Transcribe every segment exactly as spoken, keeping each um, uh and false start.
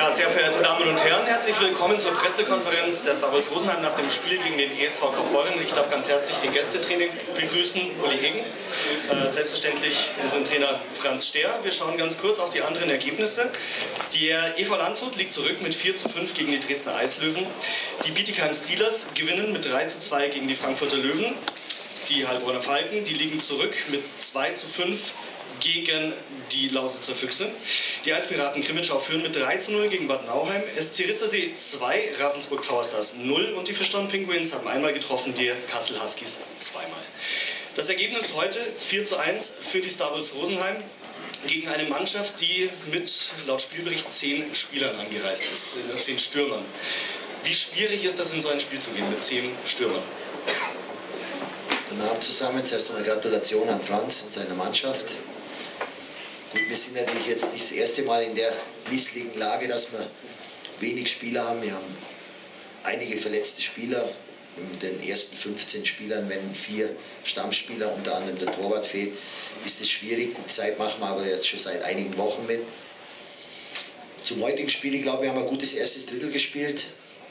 Ja, sehr verehrte Damen und Herren, herzlich willkommen zur Pressekonferenz der Star Wars Rosenheim nach dem Spiel gegen den E S V Kaufbeuren. Ich darf ganz herzlich den Gästetrainer begrüßen, Uli Hegen, äh, selbstverständlich unseren Trainer Franz Stehr. Wir schauen ganz kurz auf die anderen Ergebnisse. Der E V Landshut liegt zurück mit vier zu fünf gegen die Dresdner Eislöwen. Die Bietigheim Steelers gewinnen mit drei zu zwei gegen die Frankfurter Löwen. Die Heilbronner Falken, die liegen zurück mit zwei zu fünf gegen die Lausitzer Füchse. Die Eispiraten Krimitschau führen mit drei zu null gegen Bad Nauheim. S C Rissersee zwei, Ravensburg Tower Stars null und die Fischtown Penguins haben einmal getroffen, die Kassel Huskies zweimal. Das Ergebnis heute vier zu eins für die Star Wars Rosenheim gegen eine Mannschaft, die mit laut Spielbericht zehn Spielern angereist ist, zehn Stürmern. Wie schwierig ist das, in so ein Spiel zu gehen mit zehn Stürmern? Guten Abend zusammen. Zuerst einmal Gratulation an Franz und seiner Mannschaft. Gut, wir sind natürlich jetzt nicht das erste Mal in der misslichen Lage, dass wir wenig Spieler haben. Wir haben einige verletzte Spieler. Mit den ersten fünfzehn Spielern, wenn vier Stammspieler, unter anderem der Torwart, fehlt, ist es schwierig. Die Zeit machen wir aber jetzt schon seit einigen Wochen mit. Zum heutigen Spiel, ich glaube, wir haben ein gutes erstes Drittel gespielt.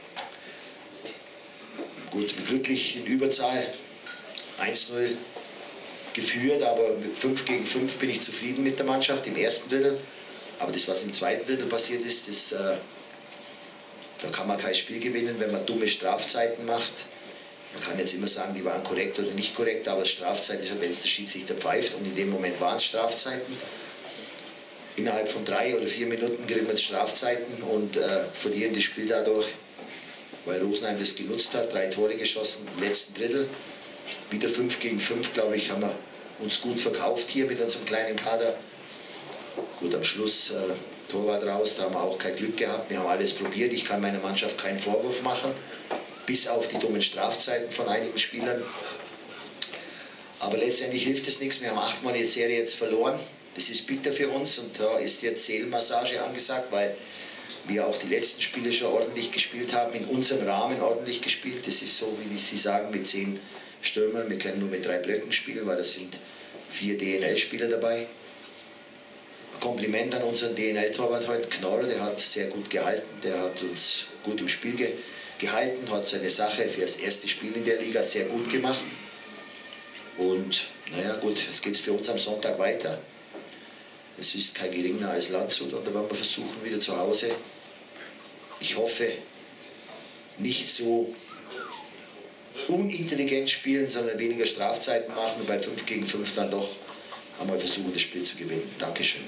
Gut, glücklich in Überzahl. eins zu null geführt, aber mit fünf gegen fünf bin ich zufrieden mit der Mannschaft im ersten Drittel. Aber das, was im zweiten Drittel passiert ist, das, äh, da kann man kein Spiel gewinnen, wenn man dumme Strafzeiten macht. Man kann jetzt immer sagen, die waren korrekt oder nicht korrekt, aber Strafzeit ist, wenn es der Schiedsrichter pfeift, und in dem Moment waren es Strafzeiten. Innerhalb von drei oder vier Minuten kriegen wir Strafzeiten und äh, verlieren das Spiel dadurch, weil Rosenheim das genutzt hat, drei Tore geschossen im letzten Drittel. Wieder fünf gegen fünf, glaube ich, haben wir uns gut verkauft hier mit unserem kleinen Kader. Gut, am Schluss äh, Torwart raus, da haben wir auch kein Glück gehabt. Wir haben alles probiert, ich kann meiner Mannschaft keinen Vorwurf machen, bis auf die dummen Strafzeiten von einigen Spielern. Aber letztendlich hilft es nichts, wir haben achtmal die Serie jetzt verloren. Das ist bitter für uns und da ist jetzt Seelenmassage angesagt, weil wir auch die letzten Spiele schon ordentlich gespielt haben, in unserem Rahmen ordentlich gespielt. Das ist so, wie Sie sagen, mit zehn Stürmern. Wir können nur mit drei Blöcken spielen, weil das sind vier D N L-Spieler dabei. Ein Kompliment an unseren D N L-Torwart heute, Knorr, der hat sehr gut gehalten, der hat uns gut im Spiel ge gehalten, hat seine Sache für das erste Spiel in der Liga sehr gut gemacht. Und naja gut, jetzt geht es für uns am Sonntag weiter. Es ist kein geringer als Landshut und da werden wir versuchen, wieder zu Hause, ich hoffe, nicht so unintelligent spielen, sondern weniger Strafzeiten machen und bei fünf gegen fünf dann doch einmal versuchen, das Spiel zu gewinnen. Dankeschön.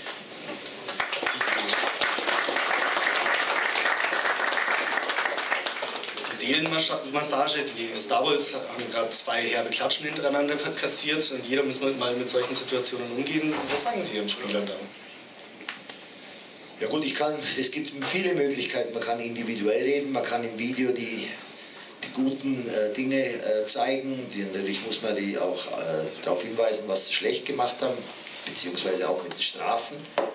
Die Seelenmassage, die Star Wars haben gerade zwei herbe Klatschen hintereinander kassiert und jeder muss mal mit solchen Situationen umgehen. Was sagen Sie Ihren Spielern dann? Ja gut, ich kann, es gibt viele Möglichkeiten. Man kann individuell reden, man kann im Video die die guten äh, Dinge äh, zeigen. Die, natürlich muss man die auch äh, darauf hinweisen, was sie schlecht gemacht haben, beziehungsweise auch mit den Strafen.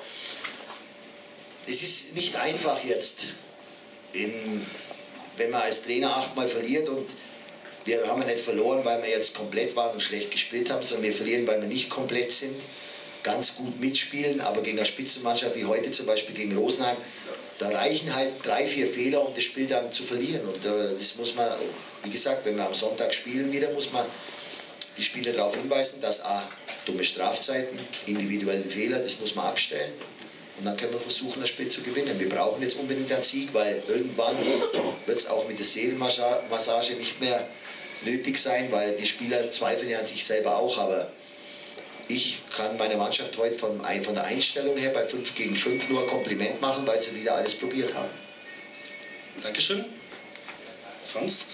Es ist nicht einfach jetzt, in, wenn man als Trainer achtmal verliert, und wir haben ja nicht verloren, weil wir jetzt komplett waren und schlecht gespielt haben, sondern wir verlieren, weil wir nicht komplett sind, ganz gut mitspielen, aber gegen eine Spitzenmannschaft wie heute zum Beispiel gegen Rosenheim, da reichen halt drei, vier Fehler, um das Spiel dann zu verlieren. Und äh, das muss man, wie gesagt, wenn wir am Sonntag spielen wieder, muss man die Spieler darauf hinweisen, dass A, dumme Strafzeiten, individuellen Fehler, das muss man abstellen. Und dann können wir versuchen, das Spiel zu gewinnen. Wir brauchen jetzt unbedingt einen Sieg, weil irgendwann wird es auch mit der Seelenmassage nicht mehr nötig sein, weil die Spieler zweifeln ja an sich selber auch, aber ich kann meine Mannschaft heute von, von der Einstellung her bei fünf gegen fünf nur ein Kompliment machen, weil sie wieder alles probiert haben. Dankeschön. Franz?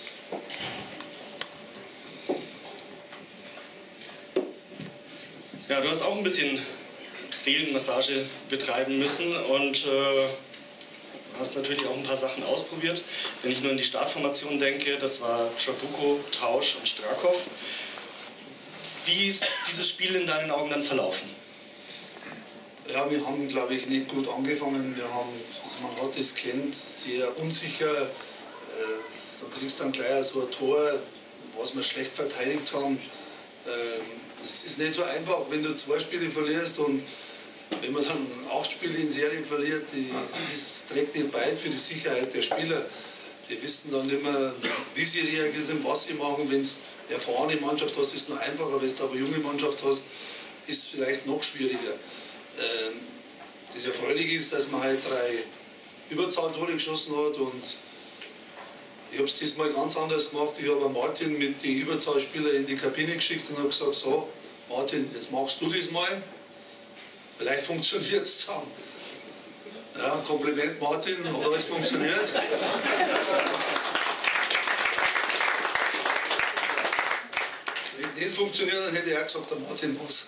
Ja, du hast auch ein bisschen Seelenmassage betreiben müssen und äh, hast natürlich auch ein paar Sachen ausprobiert. Wenn ich nur an die Startformation denke, das war Trabuco, Tausch und Strakow. Wie ist dieses Spiel in deinen Augen dann verlaufen? Ja, wir haben, glaube ich, nicht gut angefangen. Wir haben, also man hat es kennt, sehr unsicher. Äh, da kriegst du dann gleich so ein Tor, was wir schlecht verteidigt haben. Äh, es ist nicht so einfach, wenn du zwei Spiele verlierst und wenn man dann acht Spiele in Serie verliert, die, das trägt nicht bei für die Sicherheit der Spieler. Die wissen dann immer, wie sie reagieren, was sie machen. Wenn es eine erfahrene Mannschaft hast, ist es nur einfacher. Wenn du aber eine junge Mannschaft hast, ist es vielleicht noch schwieriger. Ähm, das Erfreuliche ist, dass man halt drei Überzahltore geschossen hat und ich habe es diesmal ganz anders gemacht. Ich habe Martin mit den Überzahlspielern in die Kabine geschickt und habe gesagt, so Martin, jetzt machst du das mal, vielleicht funktioniert es dann. Ja, Kompliment Martin, hat alles funktioniert. Wenn es nicht funktioniert, dann hätte ich auch gesagt, der Martin was.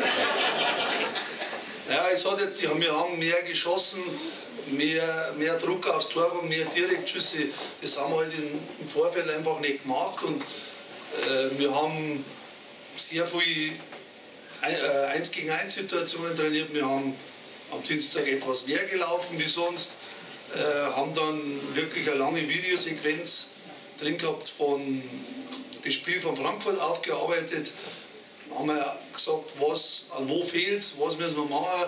Ja, es hat jetzt, wir haben mehr geschossen, mehr, mehr Druck aufs Tor, mehr Direktschüsse. Das haben wir halt im Vorfeld einfach nicht gemacht. Und äh, wir haben sehr viele eins gegen eins Situationen trainiert. Wir haben am Dienstag etwas mehr gelaufen wie sonst. Äh, haben dann wirklich eine lange Videosequenz drin gehabt von das Spiel von Frankfurt aufgearbeitet. Haben wir gesagt, was, an wo fehlt es, was müssen wir machen.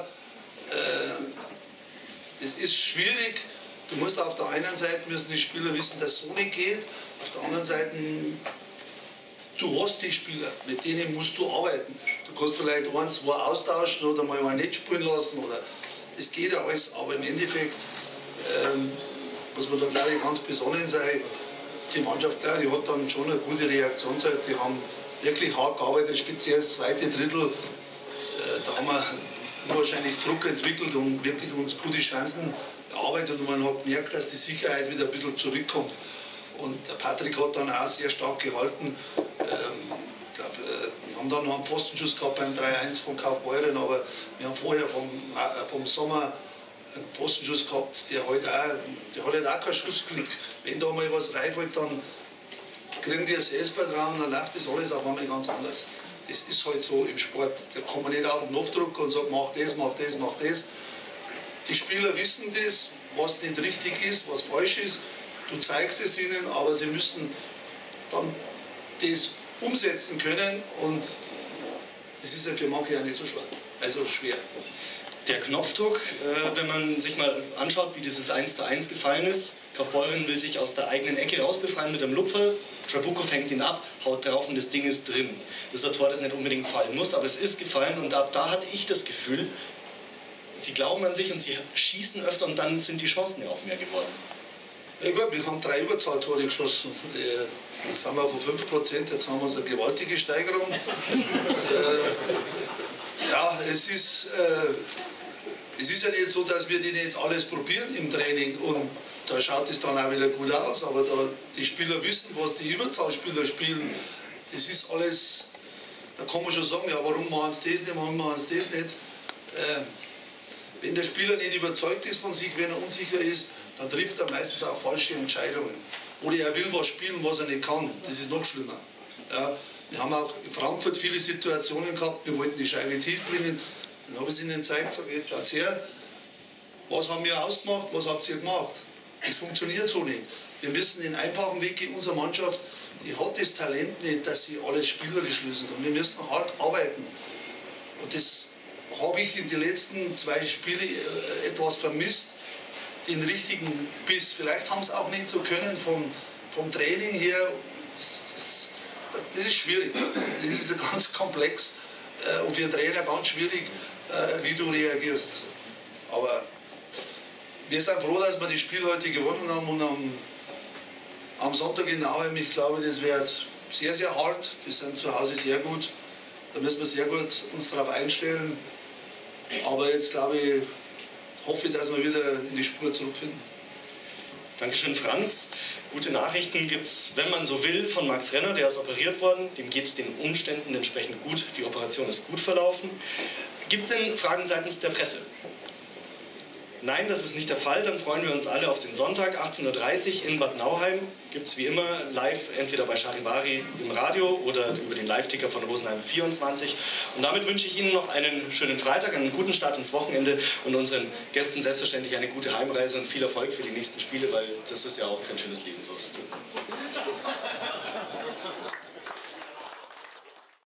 Äh, es ist schwierig. Du musst auf der einen Seite müssen die Spieler wissen, dass es so nicht geht. Auf der anderen Seite, du hast die Spieler, mit denen musst du arbeiten. Du kannst vielleicht ein, zwei austauschen oder mal einen nicht spielen lassen. Oder, das geht ja alles, aber im Endeffekt ähm, muss man da, glaube ich, ganz besonnen sein. Die Mannschaft, glaube ich, hat dann schon eine gute Reaktionszeit. Die haben wirklich hart gearbeitet, speziell das zweite Drittel. Äh, da haben wir wahrscheinlich Druck entwickelt und wirklich uns gute Chancen erarbeitet. Und man hat gemerkt, dass die Sicherheit wieder ein bisschen zurückkommt. Und der Patrick hat dann auch sehr stark gehalten. Ähm, ich glaube, wir haben dann noch einen Pfostenschuss gehabt beim drei eins von Kaufbeuren, aber wir haben vorher vom, äh, vom Sommer einen Pfostenschuss gehabt, der, halt auch, der hat halt auch kein Schussglück. Wenn da mal was reinfällt, dann kriegen die ein Selbstvertrauen, dann läuft das alles auf einmal ganz anders. Das ist halt so im Sport. Da kann man nicht auf den Knopf drücken und sagen, mach das, mach das, mach das. Die Spieler wissen das, was nicht richtig ist, was falsch ist. Du zeigst es ihnen, aber sie müssen dann das umsetzen können und das ist ja für manche ja nicht so schwer. Also schwer. Der Knopfdruck, äh, wenn man sich mal anschaut, wie dieses eins zu eins gefallen ist, Kaufbeuren will sich aus der eigenen Ecke rausbefreien mit einem Lupfer, Trabuco fängt ihn ab, haut drauf und das Ding ist drin. Das ist ein Tor, das nicht unbedingt fallen muss, aber es ist gefallen und ab da hatte ich das Gefühl, sie glauben an sich und sie schießen öfter und dann sind die Chancen ja auch mehr geworden. Ja gut, wir haben drei Überzahltore geschossen. Jetzt sind wir von fünf Prozent, jetzt haben wir so eine gewaltige Steigerung. äh, ja, es ist, äh, es ist ja nicht so, dass wir die nicht alles probieren im Training und da schaut es dann auch wieder gut aus, aber da die Spieler wissen, was die Überzahlspieler spielen, das ist alles, da kann man schon sagen, ja warum machen sie das nicht, warum machen sie das nicht. Äh, wenn der Spieler nicht überzeugt ist von sich, wenn er unsicher ist, dann trifft er meistens auch falsche Entscheidungen. Oder er will was spielen, was er nicht kann. Das ist noch schlimmer. Ja, wir haben auch in Frankfurt viele Situationen gehabt, wir wollten die Scheibe tief bringen. Dann habe ich es ihnen gezeigt, sage ich, schaut her, was haben wir ausgemacht, was habt ihr gemacht? Das funktioniert so nicht. Wir müssen den einfachen Weg gehen, unsere Mannschaft, die hat das Talent nicht, dass sie alles spielerisch lösen kann. Wir müssen hart arbeiten. Und das habe ich in den letzten zwei Spielen etwas vermisst, den richtigen Biss. Vielleicht haben sie auch nicht so können vom, vom Training her. Das, das, das ist schwierig. Das ist ganz komplex und für einen Trainer ganz schwierig, wie du reagierst. Aber wir sind froh, dass wir das Spiel heute gewonnen haben und am, am Sonntag in Nauheim, ich glaube, das wird sehr, sehr hart. Wir sind zu Hause sehr gut. Da müssen wir sehr gut uns darauf einstellen. Aber jetzt glaube ich, hoffe ich, dass wir wieder in die Spur zurückfinden. Dankeschön, Franz. Gute Nachrichten gibt es, wenn man so will, von Max Renner, der ist operiert worden. Dem geht es den Umständen entsprechend gut. Die Operation ist gut verlaufen. Gibt es denn Fragen seitens der Presse? Nein, das ist nicht der Fall. Dann freuen wir uns alle auf den Sonntag, achtzehn Uhr dreißig in Bad Nauheim. Gibt es wie immer live, entweder bei Charivari im Radio oder über den Live-Ticker von Rosenheim vierundzwanzig. Und damit wünsche ich Ihnen noch einen schönen Freitag, einen guten Start ins Wochenende und unseren Gästen selbstverständlich eine gute Heimreise und viel Erfolg für die nächsten Spiele, weil das ist ja auch kein schönes Leben, so ist es.